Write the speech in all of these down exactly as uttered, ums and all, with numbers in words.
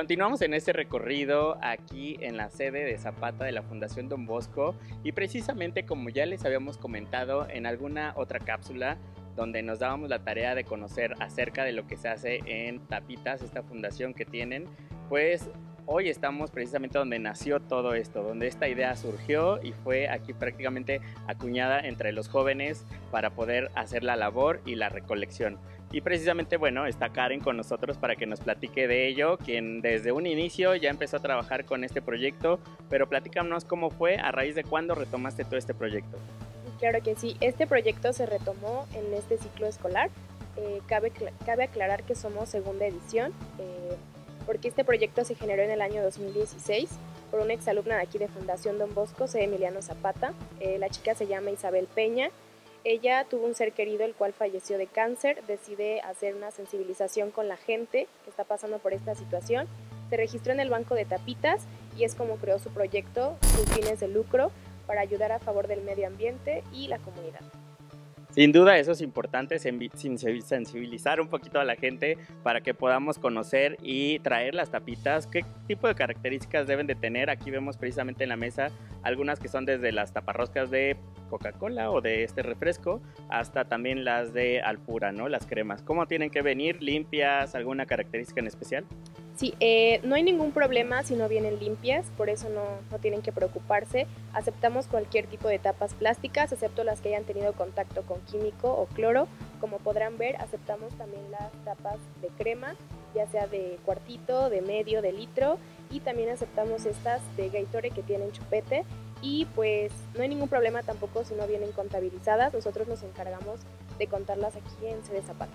Continuamos en este recorrido aquí en la sede de Zapata de la Fundación Don Bosco y precisamente como ya les habíamos comentado en alguna otra cápsula donde nos dábamos la tarea de conocer acerca de lo que se hace en Tapitas, esta fundación que tienen, pues hoy estamos precisamente donde nació todo esto, donde esta idea surgió y fue aquí prácticamente acuñada entre los jóvenes para poder hacer la labor y la recolección. Y precisamente, bueno, está Karen con nosotros para que nos platique de ello, quien desde un inicio ya empezó a trabajar con este proyecto, pero platícanos cómo fue, a raíz de cuándo retomaste todo este proyecto. Claro que sí, este proyecto se retomó en este ciclo escolar. Eh, cabe, cabe aclarar que somos segunda edición, eh, porque este proyecto se generó en el año dos mil dieciséis por una exalumna de aquí de Fundación Don Bosco, sede Emiliano Zapata. Eh, la chica se llama Isabel Peña. Ella tuvo un ser querido el cual falleció de cáncer, decide hacer una sensibilización con la gente que está pasando por esta situación. Se registró en el banco de Tapitas y es como creó su proyecto sin fines de lucro para ayudar a favor del medio ambiente y la comunidad. Sin duda eso es importante, sensibilizar un poquito a la gente para que podamos conocer y traer las tapitas, qué tipo de características deben de tener. Aquí vemos precisamente en la mesa algunas que son desde las taparroscas de Coca-Cola o de este refresco hasta también las de Alpura, ¿no? Las cremas. ¿Cómo tienen que venir? ¿Limpias? ¿Alguna característica en especial? Sí, eh, no hay ningún problema si no vienen limpias, por eso no, no tienen que preocuparse. Aceptamos cualquier tipo de tapas plásticas, excepto las que hayan tenido contacto con químico o cloro. Como podrán ver, aceptamos también las tapas de crema, ya sea de cuartito, de medio, de litro, y también aceptamos estas de Gatorade que tienen chupete. Y pues no hay ningún problema tampoco si no vienen contabilizadas, nosotros nos encargamos de contarlas aquí en Sede Zapata.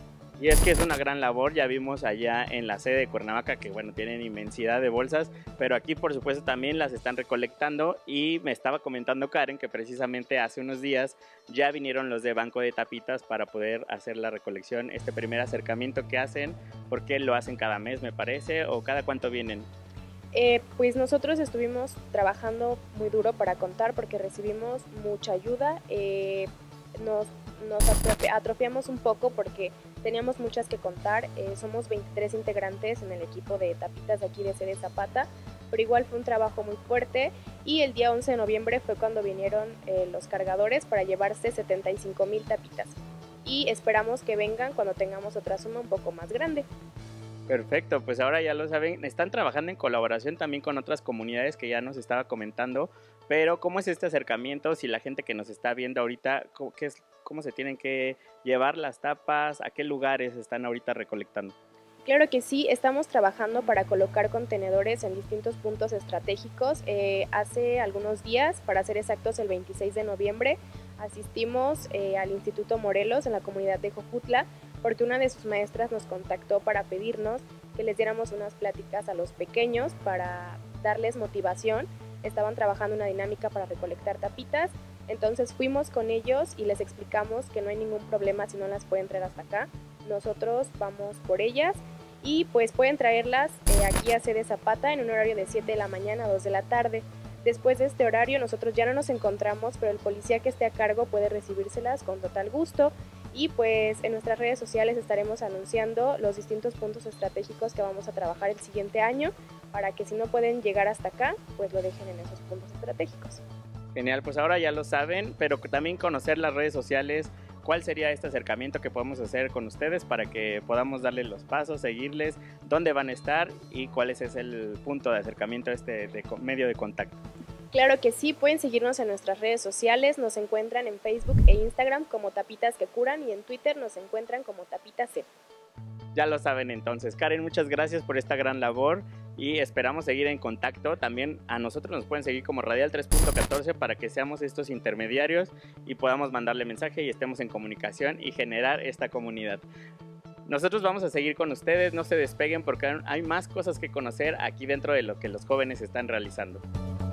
Y es que es una gran labor, ya vimos allá en la sede de Cuernavaca que bueno, tienen inmensidad de bolsas, pero aquí por supuesto también las están recolectando y me estaba comentando Karen que precisamente hace unos días ya vinieron los de Banco de Tapitas para poder hacer la recolección, este primer acercamiento que hacen, porque lo hacen cada mes me parece, o cada cuánto vienen. Eh, pues nosotros estuvimos trabajando muy duro para contar porque recibimos mucha ayuda, eh, nos, nos atrofiamos un poco porque teníamos muchas que contar, eh, somos veintitrés integrantes en el equipo de Tapitas de aquí de Sede Zapata, pero igual fue un trabajo muy fuerte y el día once de noviembre fue cuando vinieron eh, los cargadores para llevarse setenta y cinco mil tapitas y esperamos que vengan cuando tengamos otra suma un poco más grande. Perfecto, pues ahora ya lo saben, están trabajando en colaboración también con otras comunidades que ya nos estaba comentando, pero ¿cómo es este acercamiento? Si la gente que nos está viendo ahorita, ¿cómo, qué es, cómo se tienen que llevar las tapas? ¿A qué lugares están ahorita recolectando? Claro que sí, estamos trabajando para colocar contenedores en distintos puntos estratégicos. Eh, hace algunos días, para ser exactos el veintiséis de noviembre, asistimos eh, al Instituto Morelos en la comunidad de Jojutla porque una de sus maestras nos contactó para pedirnos que les diéramos unas pláticas a los pequeños para darles motivación. Estaban trabajando una dinámica para recolectar tapitas, entonces fuimos con ellos y les explicamos que no hay ningún problema si no las pueden traer hasta acá. Nosotros vamos por ellas y pues pueden traerlas eh, aquí a Sede Zapata en un horario de siete de la mañana a dos de la tarde. Después de este horario nosotros ya no nos encontramos, pero el policía que esté a cargo puede recibírselas con total gusto y pues en nuestras redes sociales estaremos anunciando los distintos puntos estratégicos que vamos a trabajar el siguiente año para que si no pueden llegar hasta acá, pues lo dejen en esos puntos estratégicos. Genial, pues ahora ya lo saben, pero también conocer las redes sociales. ¿Cuál sería este acercamiento que podemos hacer con ustedes para que podamos darles los pasos, seguirles, dónde van a estar y cuál es el punto de acercamiento a este de medio de contacto? Claro que sí, pueden seguirnos en nuestras redes sociales, nos encuentran en Facebook e Instagram como Tapitas que Curan y en Twitter nos encuentran como Tapitas C. Ya lo saben entonces. Karen, muchas gracias por esta gran labor y esperamos seguir en contacto. También a nosotros nos pueden seguir como Radial tres punto catorce para que seamos estos intermediarios y podamos mandarle mensaje y estemos en comunicación y generar esta comunidad. Nosotros vamos a seguir con ustedes, no se despeguen porque hay más cosas que conocer aquí dentro de lo que los jóvenes están realizando.